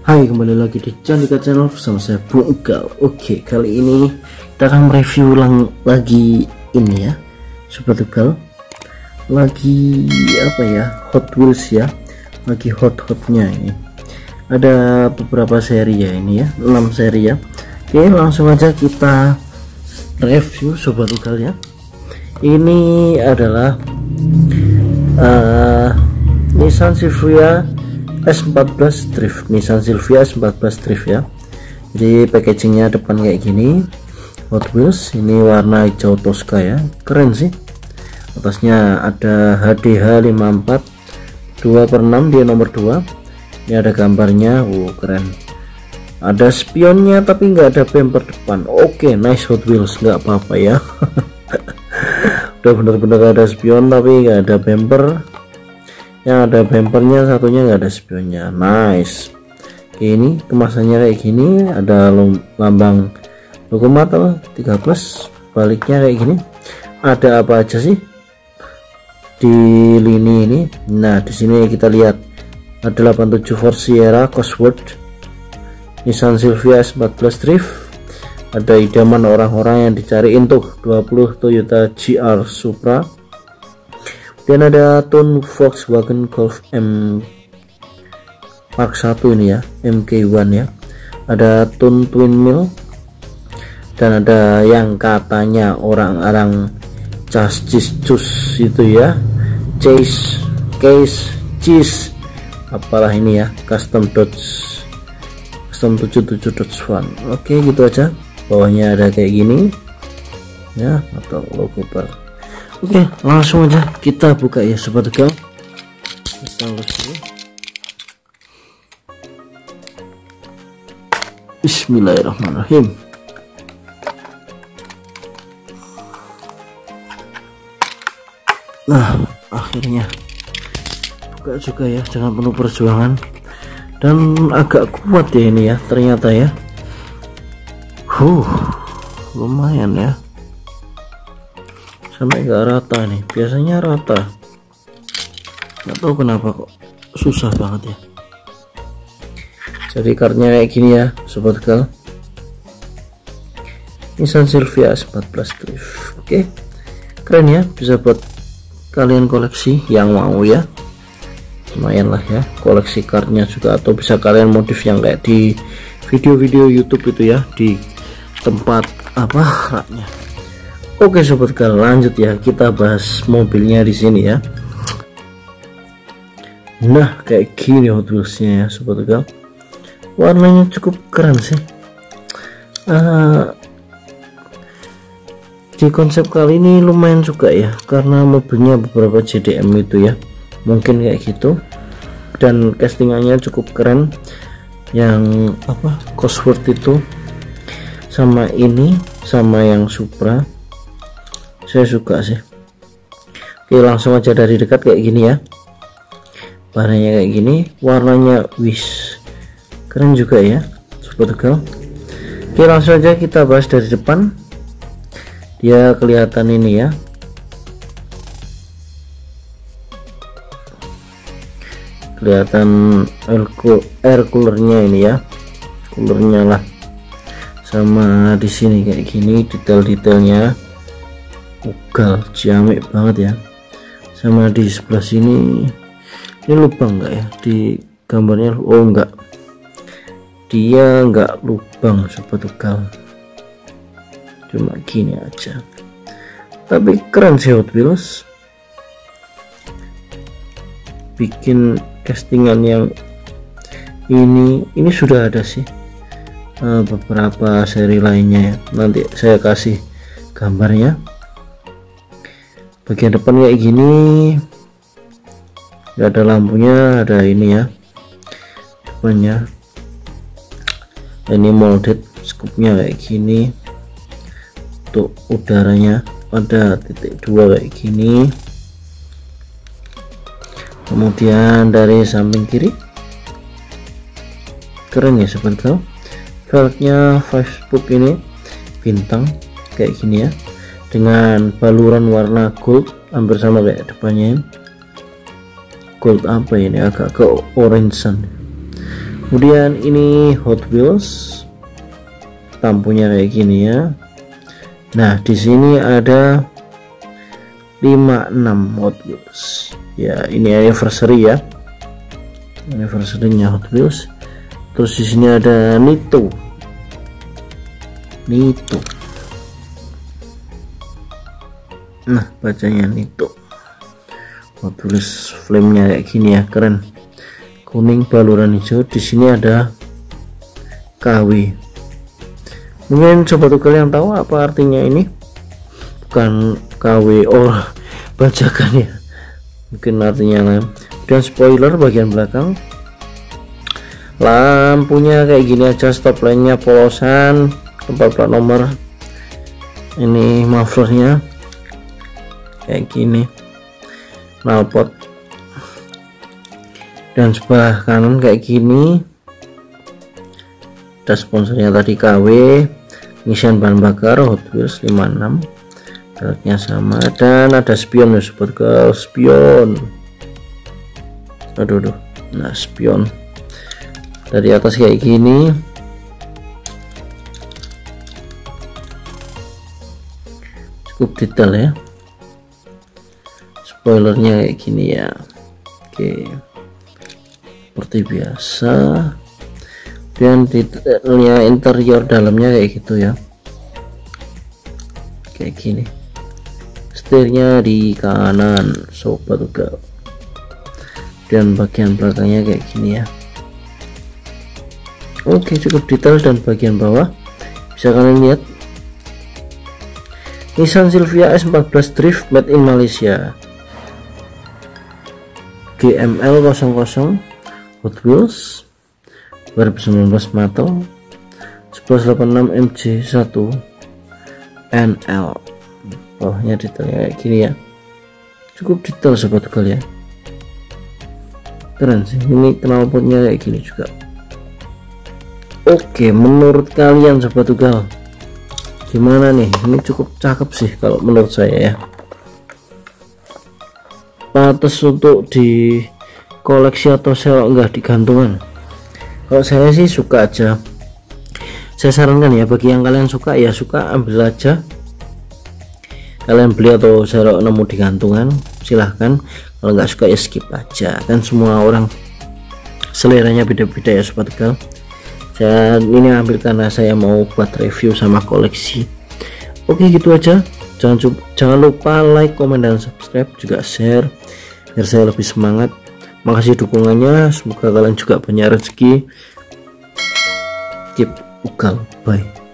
Hai, kembali lagi di Candika Channel bersama saya Bung Ugal. Oke, kali ini kita akan mereview lagi ini ya, Sobat Ugal. Lagi apa ya, Hot Wheels ya, lagi hot-hotnya ini. Ada beberapa seri ya ini ya, 6 seri ya. Oke, langsung aja kita review Sobat Ugal ya. Ini adalah Nissan Silvia S14 Drift, Nissan Silvia S14 Drift ya. Jadi packagingnya depan kayak gini, Hot Wheels. Ini warna hijau Tosca ya, keren sih. Atasnya ada HDH 54 2/6, dia nomor 2. Ini ada gambarnya, keren. Ada spionnya tapi nggak ada bumper depan. Oke, nice Hot Wheels, nggak apa-apa ya. Udah bener-bener ada spion tapi nggak ada bumper. Yang ada bumpernya, satunya nggak ada spionnya. Nice. Oke, ini kemasannya kayak gini, ada lambang lokomotor 3+, baliknya kayak gini. Ada apa aja sih di lini ini? Nah, di sini kita lihat ada 87 Ford Sierra Cosworth, Nissan Silvia S14 Drift, ada idaman orang-orang yang dicariin tuh 20 Toyota GR Supra. Dan ada tune Volkswagen Golf M Mark 1 ini ya, MK1 ya. Ada tune Twin Mill, dan ada yang katanya orang-orang chassis itu ya, case apalah ini ya, custom 77.1. Oke, gitu aja. Bawahnya ada kayak gini ya, atau logo bar. Oke, langsung aja kita buka ya Sobat Ugal. Kita lulus dulu. Bismillahirrahmanirrahim. Nah, akhirnya buka juga ya, dengan penuh perjuangan. Dan agak kuat ya ini ya, ternyata ya. Lumayan ya. Sampai nggak rata nih, biasanya rata, nggak tahu kenapa kok susah banget ya. Jadi kartunya kayak gini ya Sobat Ugal, Nissan Silvia S14 Drift. Oke, keren ya, bisa buat kalian koleksi yang mau ya, lumayan lah ya, koleksi kartunya juga. Atau bisa kalian modif yang kayak di video-video YouTube itu ya, di tempat apa raknya. Oke Sobat Ugal, lanjut ya, kita bahas mobilnya di sini ya. Nah, kayak gini Hot Wheelsnya ya Sobat Ugal. Warnanya cukup keren sih. Di konsep kali ini lumayan juga ya, karena mobilnya beberapa JDM itu ya, mungkin kayak gitu. Dan castingannya cukup keren, yang apa, Cosworth itu sama ini, sama yang Supra, saya suka sih. Oke, langsung aja dari dekat kayak gini ya, warnanya kayak gini, warnanya keren juga ya Sobat Ugal. Oke, langsung aja kita bahas dari depan. Dia kelihatan ini ya, kelihatan air coolernya ini ya, coolernya lah. Sama di sini kayak gini, detail-detailnya Ugal ciamik banget ya. Sama di sebelah sini, ini lubang enggak ya di gambarnya? Oh enggak, dia enggak lubang Sobat Ugal, cuma gini aja. Tapi keren sih Hot Wheels, bikin castingan yang ini sudah ada sih beberapa seri lainnya ya. Nanti saya kasih gambarnya. Bagian depan kayak gini, nggak ada lampunya, ada ini ya depannya. Ini molded scoopnya kayak gini. Untuk udaranya ada titik 2 kayak gini. Kemudian dari samping kiri, keren ya Sobat Ugal. Velgnya 5-spoke ini bintang kayak gini ya, dengan baluran warna gold, hampir sama kayak depannya. Gold apa ini, agak ke orangean. Kemudian ini Hot Wheels, lampunya kayak gini ya. Nah di sini ada 56 Hot Wheels ya, ini anniversary ya, anniversary-nya Hot Wheels. Terus di sini ada Nito, nah bacanya Nito. Hot Wheels flame-nya kayak gini ya, keren, kuning baluran hijau. Di sini ada KW. Mungkin sobat Ugal yang tahu apa artinya ini, bukan KW bajakan ya, mungkin artinya lain. Dan spoiler bagian belakang, lampunya kayak gini aja, stop lamp-nya polosan, tempat plat nomor, ini mufflernya kayak gini, knalpot, dan sebelah kanan kayak gini ada sponsornya tadi KW, pengisian bahan bakar Hot Wheels 56, mereknya sama, dan ada spion ya sobat Ugal, spion, aduh, nah spion dari atas kayak gini, cukup detail ya, spoilernya kayak gini ya. Oke, seperti biasa, dan detailnya interior dalamnya kayak gitu ya, kayak gini. Setirnya di kanan sobat Ugal, dan bagian belakangnya kayak gini ya. Oke, cukup detail. Dan bagian bawah bisa kalian lihat Nissan Silvia S14 Drift made in Malaysia, GML 00 Hot Wheels 2019 model 1186 MJ1 NL. Bawahnya detailnya kayak gini ya, cukup detail sobat Ugal ya, keren sih. Ini knalpotnya kayak gini juga. Oke, menurut kalian sobat Ugal gimana nih? Ini cukup cakep sih kalau menurut saya ya, pantas untuk di koleksi atau sewa, enggak digantungan. Kalau saya sih suka aja, saya sarankan ya, bagi yang kalian suka ya suka, ambil aja, kalian beli atau sewa nemu di gantungan silahkan. Kalau nggak suka ya skip aja, kan semua orang seleranya beda-beda ya sobat Ugal. Saya ini ambil karena saya mau buat review sama koleksi. Oke, gitu aja. Jangan lupa like, komen, dan subscribe, juga share biar saya lebih semangat. Makasih dukungannya, semoga kalian juga banyak rezeki. Keep Ugal, bye.